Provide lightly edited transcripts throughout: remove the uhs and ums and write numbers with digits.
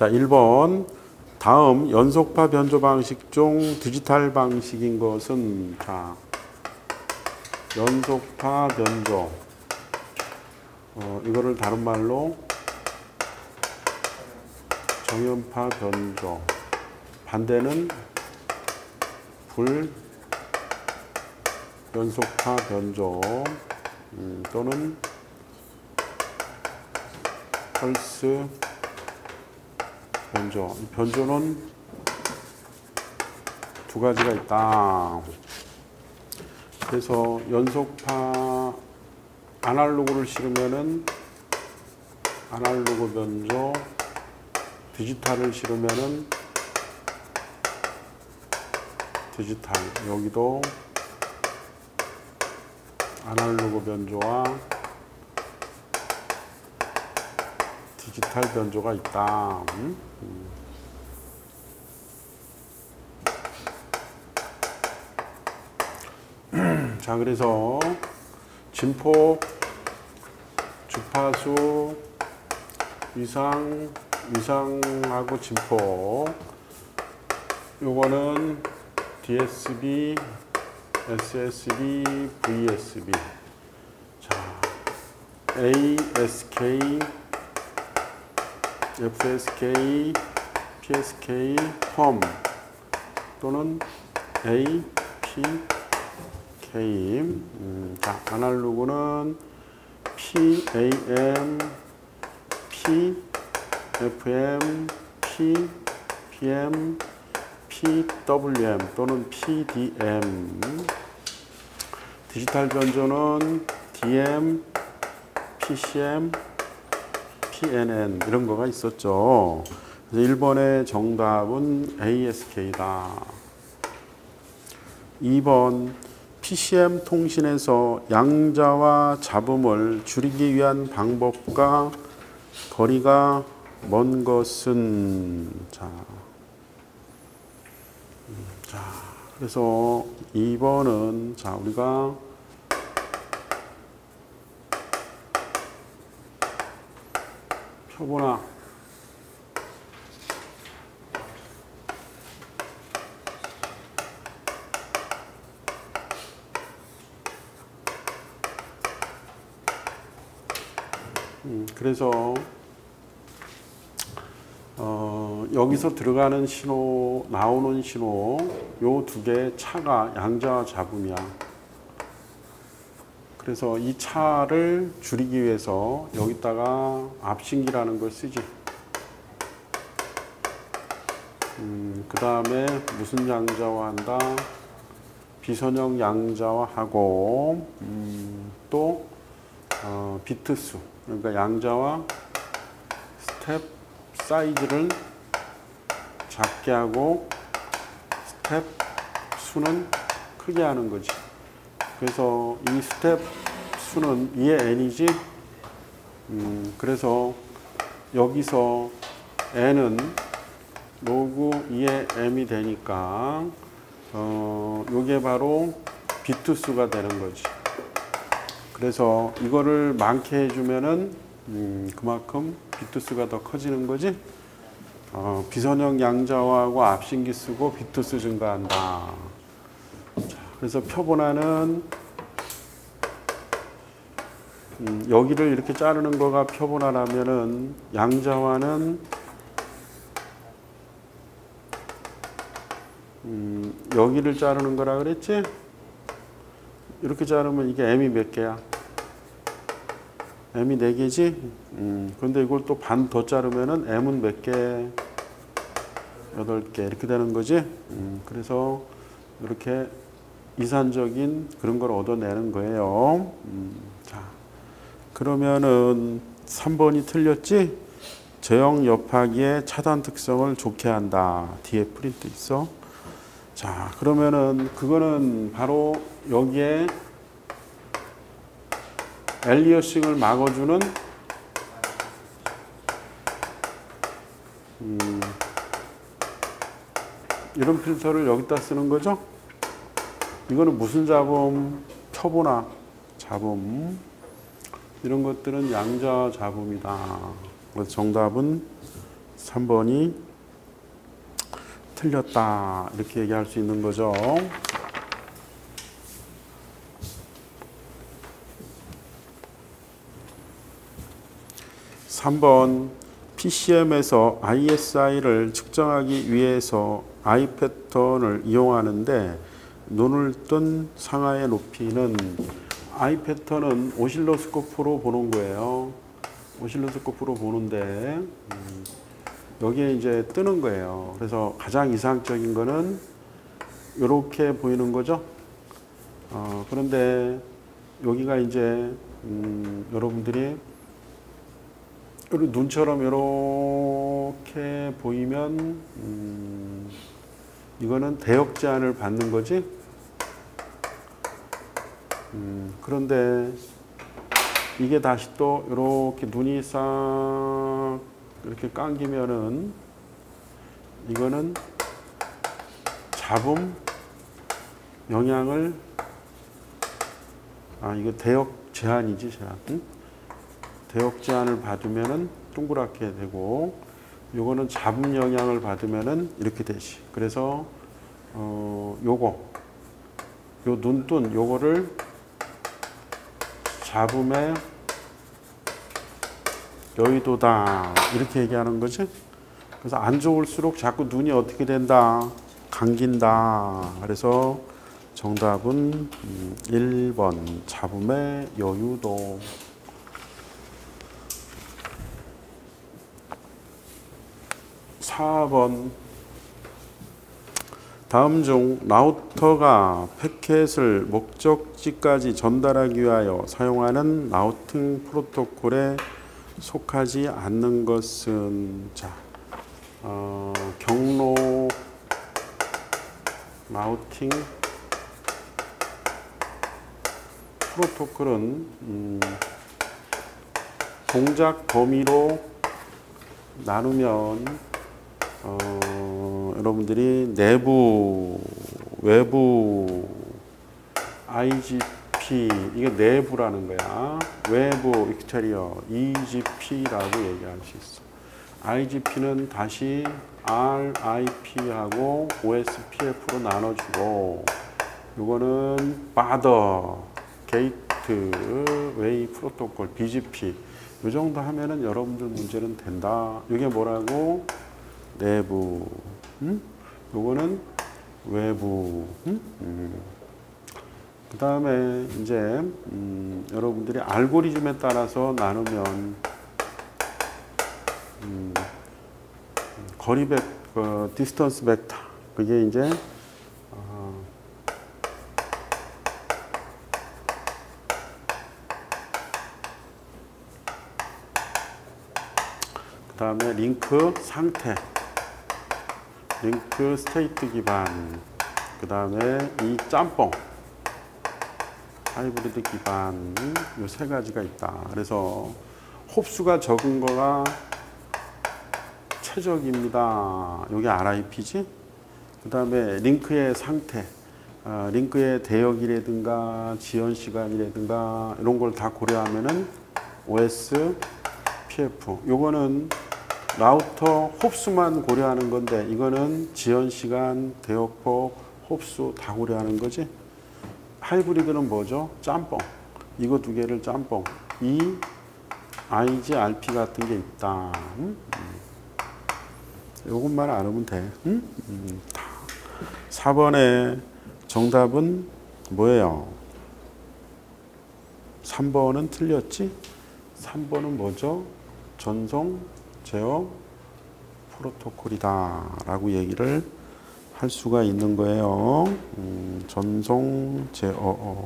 자, 1번. 다음 연속파 변조 방식 중 디지털 방식인 것은, 자, 연속파 변조. 이거를 다른 말로 정연파 변조. 반대는 불연속파 변조. 또는 펄스 변조. 이 변조는 두 가지가 있다. 그래서 연속파 아날로그를 실으면은 아날로그 변조, 디지털을 실으면은 디지털. 여기도 아날로그 변조와 디지털 변조가 있다. 자, 그래서 진폭, 주파수, 위상하고 진폭. 요거는 DSB, SSB, VSB. 자, ASK, FSK, PSK, 펌 또는 APK. 자, 아날로그는 PAM, PFM, PPM, PWM 또는 PDM. 디지털 변조는 DM, PCM, PNN 이런 거가 있었죠. 그래서 1번의 정답은 ASK다. 2번 PCM 통신에서 양자와 잡음을 줄이기 위한 방법과 거리가 먼 것은, 자, 그래서 2번은, 자, 우리가 표본화 그래서 여기서 들어가는 신호, 나오는 신호 요 두 개의 차가 양자와 잡음이야. 그래서 이 차를 줄이기 위해서 여기다가 앞신기라는 걸 쓰지. 그 다음에 무슨 양자화 한다? 비선형 양자화 하고 또 비트수, 그러니까 양자와 스텝 사이즈를 작게 하고 스텝 수는 크게 하는 거지. 그래서 이 스텝 수는 2의 n이지. 그래서 여기서 n은 로그 2의 m이 되니까 요게 바로 비트 수가 되는 거지. 그래서 이거를 많게 해주면은 그만큼 비트 수가 더 커지는 거지. 비선형 양자화하고 앞신기 쓰고 비트 수 증가한다. 자, 그래서 표본화는 여기를 이렇게 자르는 거가 표본화라면은 양자화는 여기를 자르는 거라 그랬지? 이렇게 자르면 이게 m이 몇 개야? m이 4개지? 그런데 이걸 또 반 더 자르면은 m은 몇 개? 8개 이렇게 되는 거지? 그래서 이렇게 이산적인 그런 걸 얻어내는 거예요. 자, 그러면은 3번이 틀렸지? 저형 옆하기의 차단 특성을 좋게 한다. 뒤에 프린트 있어. 자, 그러면은 그거는 바로 여기에 엘리어싱을 막아주는 이런 필터를 여기다 쓰는 거죠. 이거는 무슨 잡음? 표본화 잡음. 이런 것들은 양자 잡음이다. 그래서 정답은 3번이 틀렸다. 이렇게 얘기할 수 있는 거죠. 3번 PCM에서 ISI를 측정하기 위해서 I 패턴을 이용하는데 눈을 뜬 상하의 높이는 I 패턴은 오실로스코프로 보는 거예요. 오실로스코프로 보는데 여기에 이제 뜨는 거예요. 그래서 가장 이상적인 거는 이렇게 보이는 거죠. 그런데 여기가 이제 여러분들이 눈처럼 이렇게 보이면 이거는 대역 제한을 받는 거지. 그런데 이게 다시 또 이렇게 눈이 싹 이렇게 감기면은 이거는 잡음 영향을 이거 대역 제한이지 제한. 대역 제한을 받으면은 동그랗게 되고 요거는 잡음 영향을 받으면은 이렇게 되지. 그래서 요거 요 눈뜬 요거를 잡음의 여의도다 이렇게 얘기하는 거지. 그래서 안 좋을수록 자꾸 눈이 어떻게 된다? 감긴다. 그래서 정답은 1번 잡음의 여유도. 4번 다음 중 라우터가 패켓을 목적지까지 전달하기 위하여 사용하는 라우팅 프로토콜에 속하지 않는 것은 경로 라우팅 프로토콜은 동작 범위로 나누면 여러분들이 내부, 외부, IGP, 이게 내부라는 거야. 외부, 익스테리어, EGP라고 얘기할 수 있어. IGP는 다시 RIP하고 OSPF로 나눠주고, 이거는 바더, 게이트, 웨이 프로토콜, BGP. 이 정도 하면은 여러분들 문제는 된다. 이게 뭐라고? 내부, 요거는 외부. 그 다음에 이제 여러분들이 알고리즘에 따라서 나누면 거리 디스턴스 벡터. 그게 이제 그 다음에 링크 상태. 링크 스테이트 기반, 그 다음에 이 짬뽕, 하이브리드 기반, 이 세 가지가 있다. 그래서 홉수가 적은 거가 최적입니다. 이게 RIP지. 그 다음에 링크의 상태, 링크의 대역이라든가 지연 시간이라든가 이런 걸 다 고려하면은 OS, PF. 요거는 라우터 홉수만 고려하는 건데 이거는 지연 시간, 대역폭, 홉수 다 고려하는 거지. 하이브리드는 뭐죠? 짬뽕. 이거 두 개를 짬뽕. 이 IG, RP 같은 게 있다. 요것만 알으면 돼. 4번의 정답은 뭐예요? 3번은 틀렸지? 3번은 뭐죠? 전송 제어 프로토콜이다 라고 얘기를 할 수가 있는 거예요. 전송 제어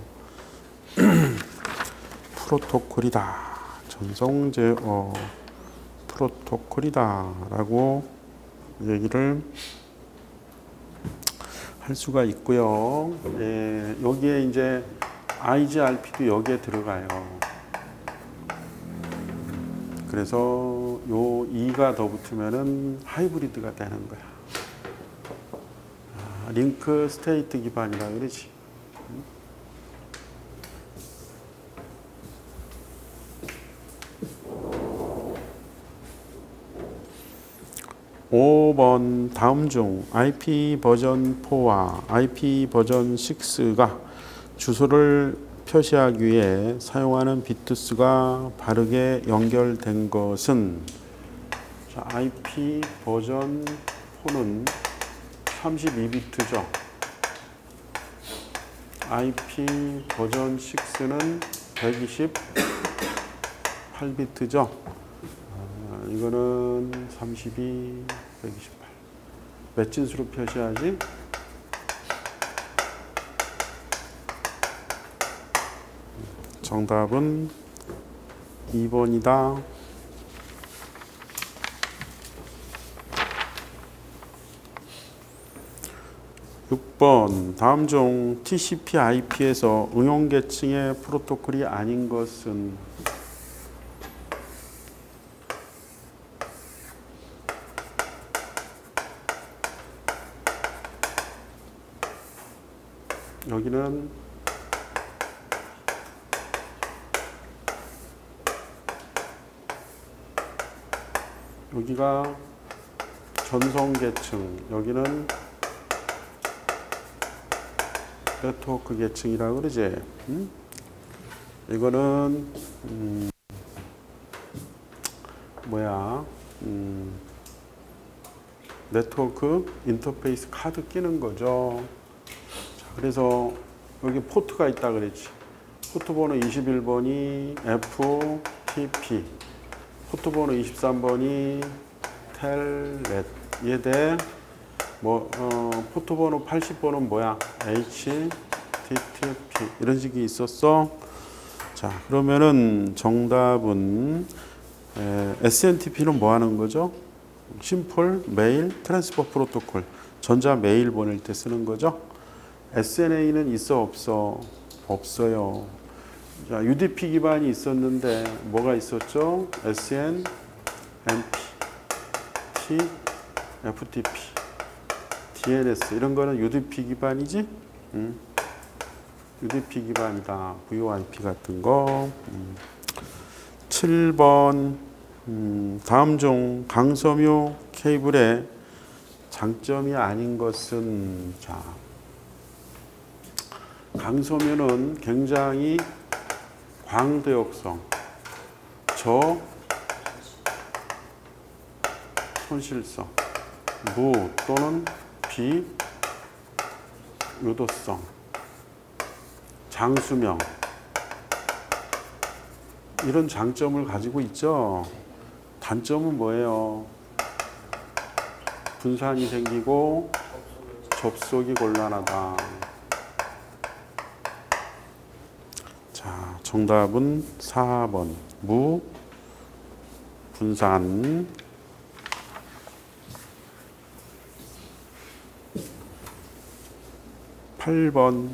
프로토콜이다. 전송 제어 프로토콜이다 라고 얘기를 할 수가 있고요. 예, 여기에 이제 IGRP도 여기에 들어가요. 그래서 요 2가 더 붙으면은 하이브리드가 되는 거야. 링크 스테이트 기반이라 그러지. 5번 다음 중 IP 버전 4와 IP 버전 6가 주소를 표시하기 위해 사용하는 비트수가 바르게 연결된 것은, 자, IP 버전 4는 32비트죠. IP 버전 6는 128비트죠. 이거는 32, 128. 몇 진수로 표시하지? 정답은 2번이다. 6번 다음 중 TCP/IP에서 응용 계층의 프로토콜이 아닌 것은, 여기는 여기가 전송 계층, 여기는 네트워크 계층이라고 그러지. 이거는 뭐야? 네트워크 인터페이스 카드 끼는 거죠. 자, 그래서 여기 포트가 있다 그랬지. 포트 번호 21번이 FTP, 포트 번호 23번이 텔넷. 얘대 포트 번호 80번은 뭐야? HTTP. 이런 식이 있었어. 자, 그러면은 정답은 SNTP는 뭐 하는 거죠? 심플 메일 트랜스퍼 프로토콜. 전자 메일 보낼 때 쓰는 거죠. SNA는 있어 없어? 없어요. 자, UDP 기반이 있었는데 뭐가 있었죠? SN, MP, T, FTP, DNS 이런 거는 UDP 기반이지? UDP 기반이다. VoIP 같은 거. 7번 다음 중 강섬유 케이블의 장점이 아닌 것은, 자, 강섬유는 굉장히 광대역성, 손실성, 무 또는 비유도성, 장수명, 이런 장점을 가지고 있죠. 단점은 뭐예요? 분산이 생기고 접속이 곤란하다. 자, 정답은 4번 무 분산. 8번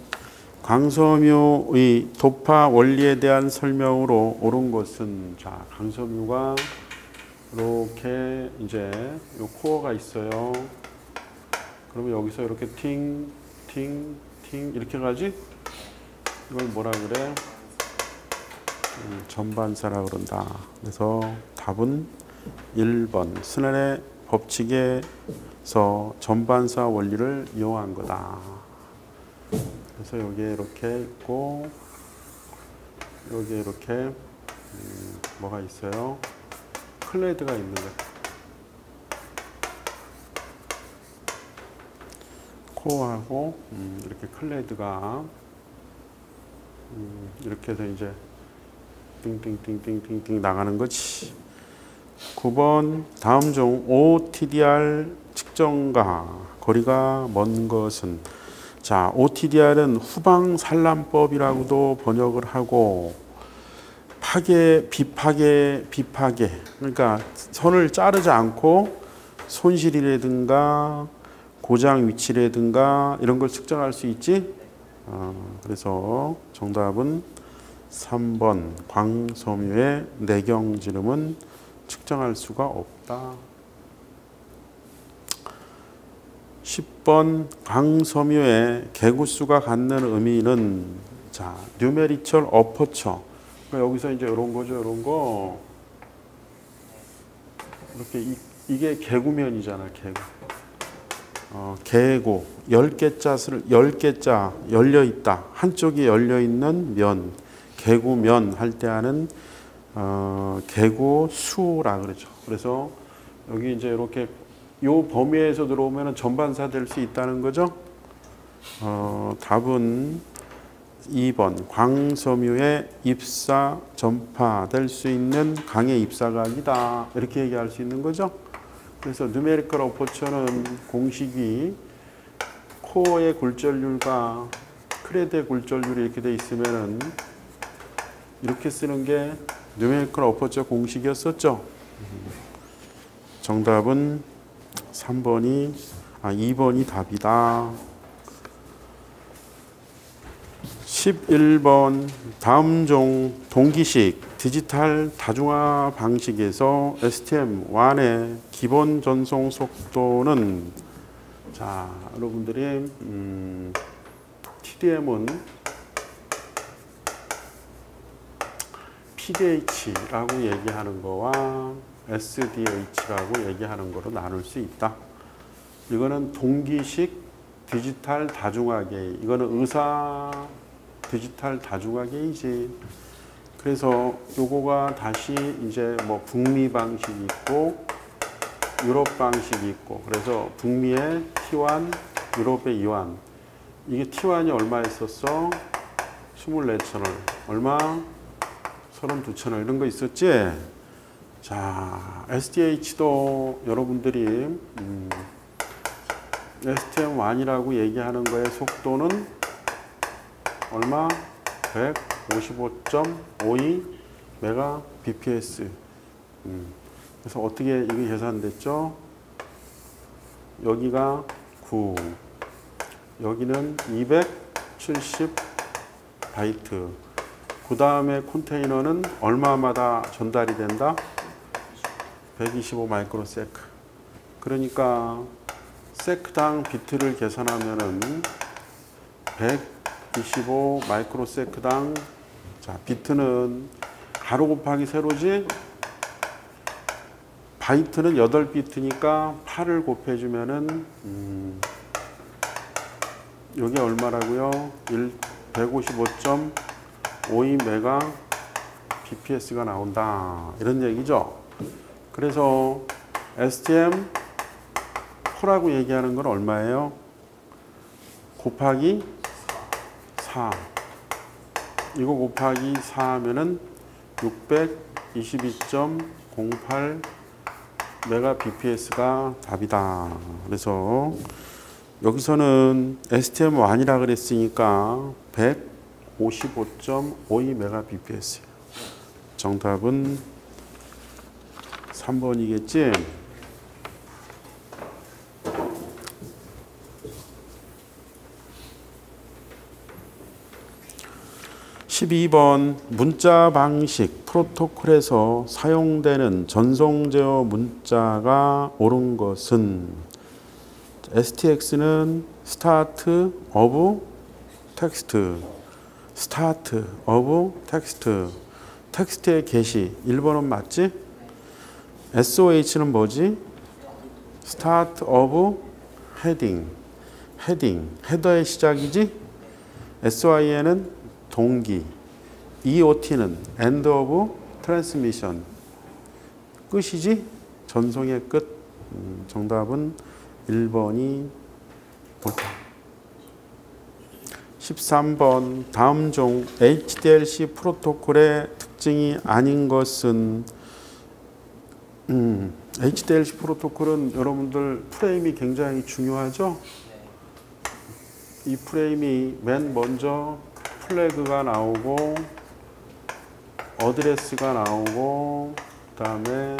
강섬유의 도파 원리에 대한 설명으로 옳은 것은, 자, 강섬유가 이렇게 이제 요 코어가 있어요. 그러면 여기서 이렇게 팅 이렇게 가지? 이걸 뭐라 그래? 전반사라 그런다. 그래서 답은 1번 스넬의 법칙에서 전반사 원리를 이용한 거다. 그래서 여기에 이렇게 있고 여기에 이렇게 뭐가 있어요? 클레이드가 있는 거예요. 코어하고 이렇게 클레이드가 이렇게 해서 이제 띵띵띵띵띵띵 나가는 거지. 9번 다음 중 OTDR 측정과 거리가 먼 것은, 자, OTDR은 후방 산란법이라고도 번역을 하고 비파괴, 그러니까 선을 자르지 않고 손실이라든가 고장 위치라든가 이런 걸 측정할 수 있지. 그래서 정답은 3번 광섬유의 내경지름은 측정할 수가 없다. 10번 광섬유의 개구수가 갖는 의미는, 자, 뉴메리컬 어퍼처. 그러니까 여기서 이제 이런 거죠. 이런 거 이렇게 이 이게 개구면이잖아, 개구. 개고 10개자, 10개자 열려있다. 한쪽이 열려있는 면, 개구면 할 때 하는 개구수라 그러죠. 그래서 여기 이제 이렇게 요 범위에서 들어오면 전반사 될 수 있다는 거죠. 답은 2번 광섬유의 입사 전파될 수 있는 강의 입사각이다. 이렇게 얘기할 수 있는 거죠. 그래서 누메리컬 어퍼처는 공식이 코어의 굴절률과 크레드의 굴절률이 이렇게 돼 있으면은 이렇게 쓰는 게 누메리컬 어퍼처 공식이었었죠. 정답은 2번이 답이다. 11번 다음 종 동기식 디지털 다중화 방식에서 STM1의 기본 전송 속도는 자 여러분들이 TDM은 PDH라고 얘기하는 거와 SDH라고 얘기하는 거로 나눌 수 있다. 이거는 동기식 디지털 다중화 계획. 이거는 의사 디지털 다중화 계획이지. 그래서 요거가 다시 이제 뭐 북미 방식이 있고 유럽 방식이 있고 그래서 북미의 T1, 유럽의 E1. 이게 T1이 얼마였었어? 24,000원. 얼마? 32,000원. 이런 거 있었지? 자, SDH도 여러분들이 STM1이라고 얘기하는 거의 속도는 얼마? 155.52 Mbps. 그래서 어떻게 이게 계산됐죠? 여기가 9, 여기는 270 바이트. 그 다음에 컨테이너는 얼마마다 전달이 된다? 125 마이크로세크. 그러니까 세크당 비트를 계산하면은 125 마이크로세크당 자 비트는 가로 곱하기 세로지 바이트는 8비트니까 8을 곱해주면은 여기 얼마라고요? 155.52 메가 bps가 나온다 이런 얘기죠. 그래서 STM4라고 얘기하는 건 얼마예요? 곱하기 4. 이거 곱하기 4 하면은 622.08 메가 bps가 답이다. 그래서 여기서는 STM1이라 그랬으니까 155.52 메가 bps. 정답은 3번이겠지? 12번 문자 방식 프로토콜에서 사용되는 전송 제어 문자가 옳은 것은 STX는 Start of Text, Start of Text, 텍스트의 게시 1번은 맞지? SOH는 뭐지? Start of Heading, 헤딩, 헤더의 시작이지? SYN은 동기, EOT는 End of Transmission, 끝이지? 전송의 끝. 정답은 1번이 옳다. 13번 다음 종 HDLC 프로토콜의 특징이 아닌 것은 HDLC 프로토콜은 여러분들 프레임이 굉장히 중요하죠? 이 프레임이 맨 먼저 플래그가 나오고 어드레스가 나오고 그 다음에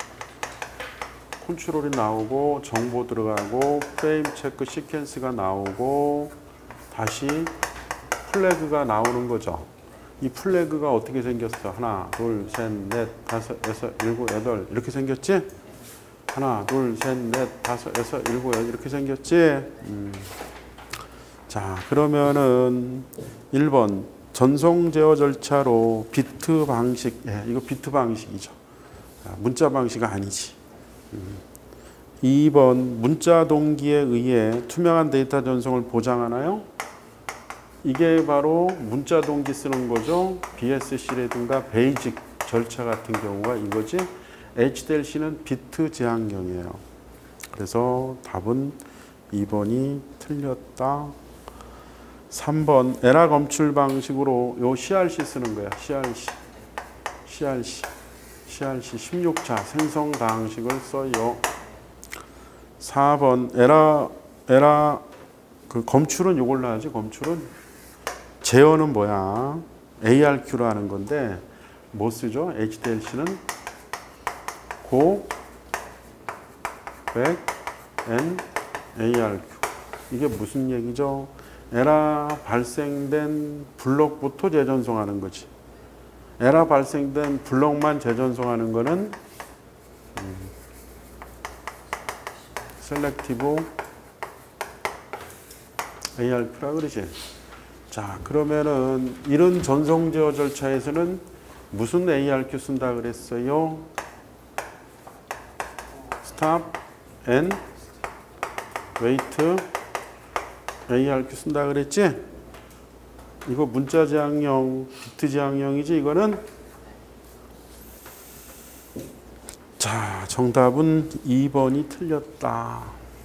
컨트롤이 나오고 정보 들어가고 프레임 체크 시퀀스가 나오고 다시 플래그가 나오는 거죠. 이 플래그가 어떻게 생겼어? 하나, 둘, 셋, 넷, 다섯, 여섯, 일곱, 여덟 이렇게 생겼지? 하나, 둘, 셋, 넷, 다섯, 여섯, 일곱, 여덟 이렇게 생겼지? 자, 그러면은 1번 전송 제어 절차로 비트 방식, 이거 비트 방식이죠. 문자 방식은 아니지. 2번 문자 동기에 의해 투명한 데이터 전송을 보장하나요? 이게 바로 문자 동기 쓰는 거죠. BSC라든가 베이직 절차 같은 경우가 이거지. HDLC는 비트 제한경이에요. 그래서 답은 2번이 틀렸다. 3번 에라 검출 방식으로 요 CRC 쓰는 거야. CRC 16차 생성 방식을 써요. 4번 에라 그 검출은 요걸로 하지. 검출은 제어는 뭐야? ARQ로 하는 건데 뭐 쓰죠? HDLC는 go, back, and ARQ. 이게 무슨 얘기죠? 에라 발생된 블록부터 재전송하는 거지. 에라 발생된 블록만 재전송하는 거는 셀렉티브 ARQ라 그러지. 자, 그러면은 이런 전송 제어 절차에서는 무슨 ARQ 쓴다 그랬어요? Stop and wait ARQ 쓴다 그랬지? 이거 문자 제한형, 비트 제한형이지 이거는? 자, 정답은 2번이 틀렸다.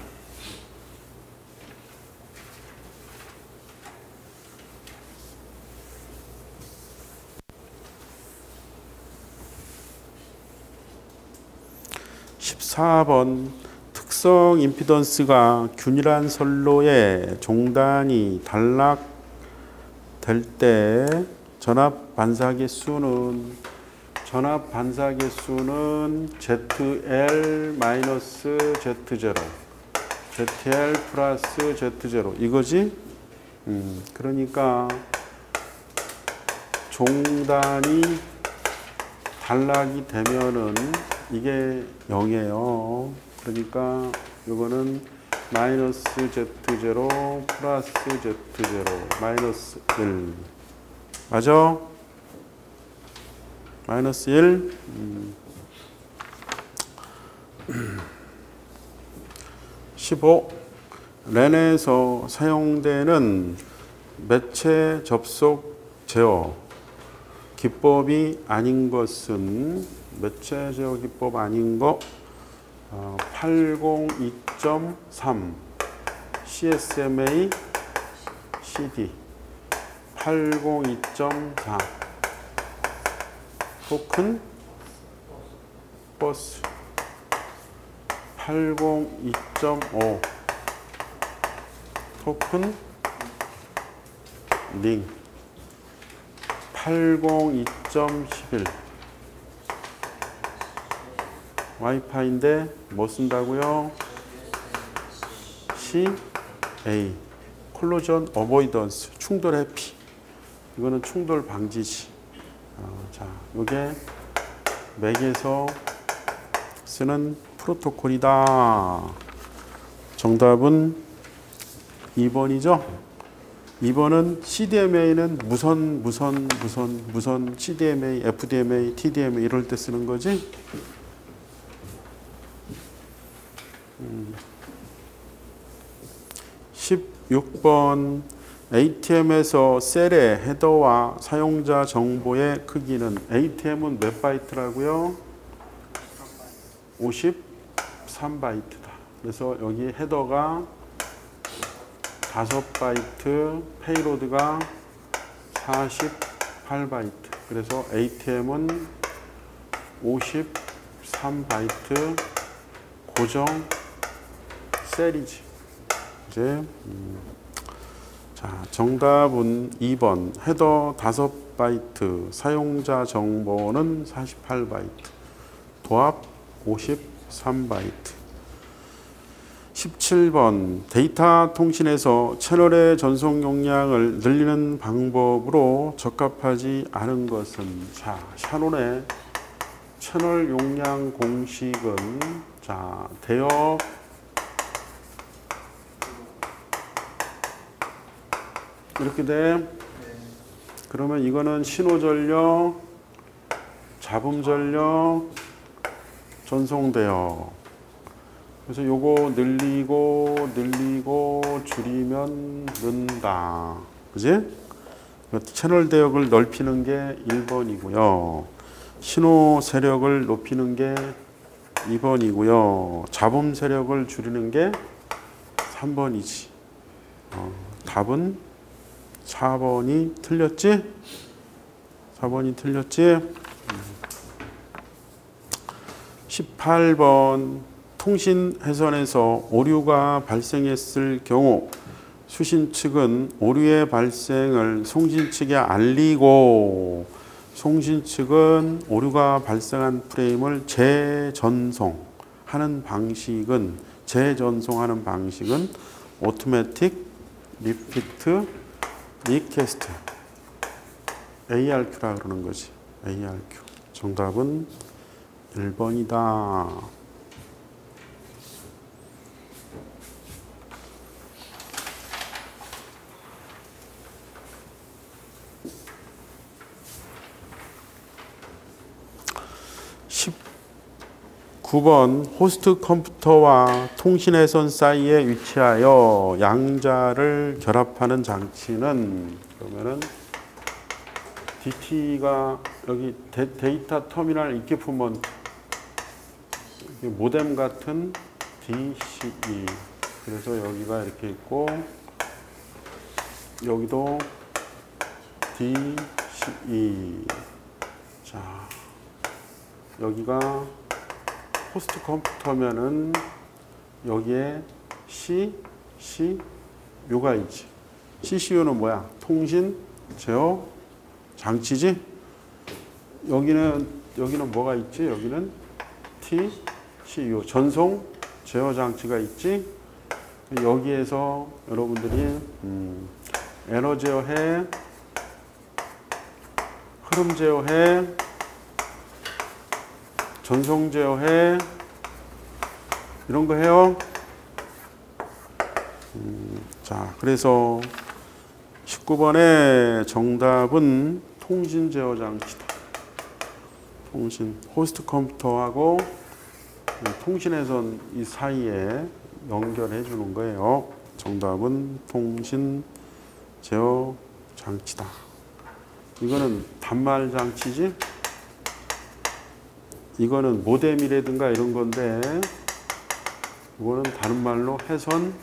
(14번) 특성 임피던스가 균일한 선로의 종단이 단락될 때 전압 반사 개수는 ZL-Z0, ZL 플러스 Z0 이거지? 그러니까 종단이 단락이 되면은 이게 0이에요. 그러니까 이거는 마이너스 Z0 플러스 Z0 마이너스 1 맞아? 마이너스 1 15 랜에서 사용되는 매체 접속 제어 기법이 아닌 것은 매체 제어 기법 아닌 거 802.3 CSMA CD 802.4 토큰 버스 802.5 토큰 링 802.11 와이파이인데 뭐 쓴다고요? CA 콜로전 어보이던스 충돌 회피 이거는 충돌 방지지. 자, 이게 맥에서 쓰는 프로토콜이다. 정답은 2번이죠. 2번은 CDMA는 무선 CDMA, FDMA, TDMA 이럴 때 쓰는 거지. 16번 ATM에서 셀의 헤더와 사용자 정보의 크기는 ATM은 몇 바이트라고요? 53바이트다. 그래서 여기 헤더가 5바이트, 페이로드가 48바이트. 그래서 ATM은 53바이트 고정 셀이지. 이제 자, 정답은 2번 헤더 5바이트, 사용자 정보는 48바이트, 도합 53바이트. 17번 데이터 통신에서 채널의 전송 용량을 늘리는 방법으로 적합하지 않은 것은 자, 샤논의 채널 용량 공식은 자, 대역 이렇게 돼. 그러면 이거는 신호전력, 잡음전력, 전송대역. 그래서 요거 늘리고 줄이면 는다. 그지? 채널 대역을 넓히는 게 1번이고요. 신호 세력을 높이는 게 2번이고요. 잡음 세력을 줄이는 게 3번이지. 답은 4번이 틀렸지? 4번이 틀렸지? 18번 통신 회선에서 오류가 발생했을 경우 수신 측은 오류의 발생을 송신 측에 알리고 송신 측은 오류가 발생한 프레임을 재전송하는 방식은 오토매틱 리피트 리퀘스트 ARQ라 그러는 거지. ARQ. 정답은 1번이다. 9번 호스트 컴퓨터와 통신회선 사이에 위치하여 양자를 결합하는 장치는 그러면은 DT가 여기 데이터 터미널 이퀴프먼트 모뎀 같은 DCE 그래서 여기가 이렇게 있고 여기도 DCE 자 여기가 호스트 컴퓨터면은 여기에 CCU가 있지. CCU는 뭐야? 통신 제어 장치지. 여기는 뭐가 있지? 여기는 TCU 전송 제어 장치가 있지. 여기에서 여러분들이 에러 제어해, 흐름 제어해, 전송 제어해 이런 거 해요. 자, 그래서 19번의 정답은 통신 제어 장치다. 통신 호스트 컴퓨터하고 통신회선 이 사이에 연결해 주는 거예요. 정답은 통신 제어 장치다. 이거는 단말 장치지. 이거는 모뎀이라든가 이런 건데 이거는 다른 말로 회선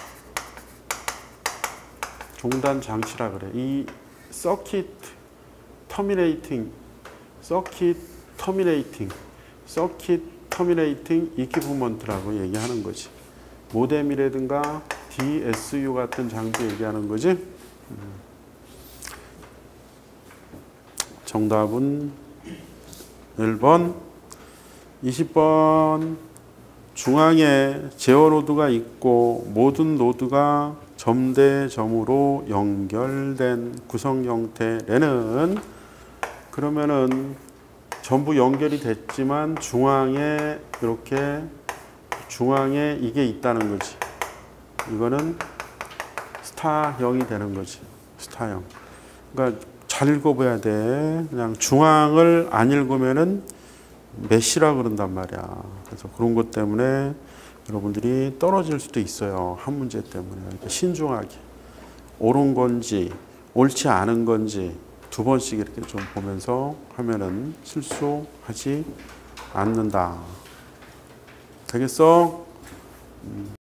종단 장치라 그래. 이 서킷 터미네이팅 이퀴프먼트라고 얘기하는 거지. 모뎀이라든가 DSU 같은 장비 얘기하는 거지. 정답은 1번. 20번 중앙에 제어 노드가 있고 모든 노드가 점 대 점으로 연결된 구성 형태라는 그러면은 전부 연결이 됐지만 중앙에 이렇게 중앙에 이게 있다는 거지. 이거는 스타형이 되는 거지. 스타형. 그러니까 잘 읽어봐야 돼. 그냥 중앙을 안 읽으면은 메시라 그런단 말이야. 그래서 그런 것 때문에 여러분들이 떨어질 수도 있어요. 한 문제 때문에. 그러니까 신중하게 옳은 건지 옳지 않은 건지 두 번씩 이렇게 좀 보면서 하면은 실수하지 않는다. 되겠어?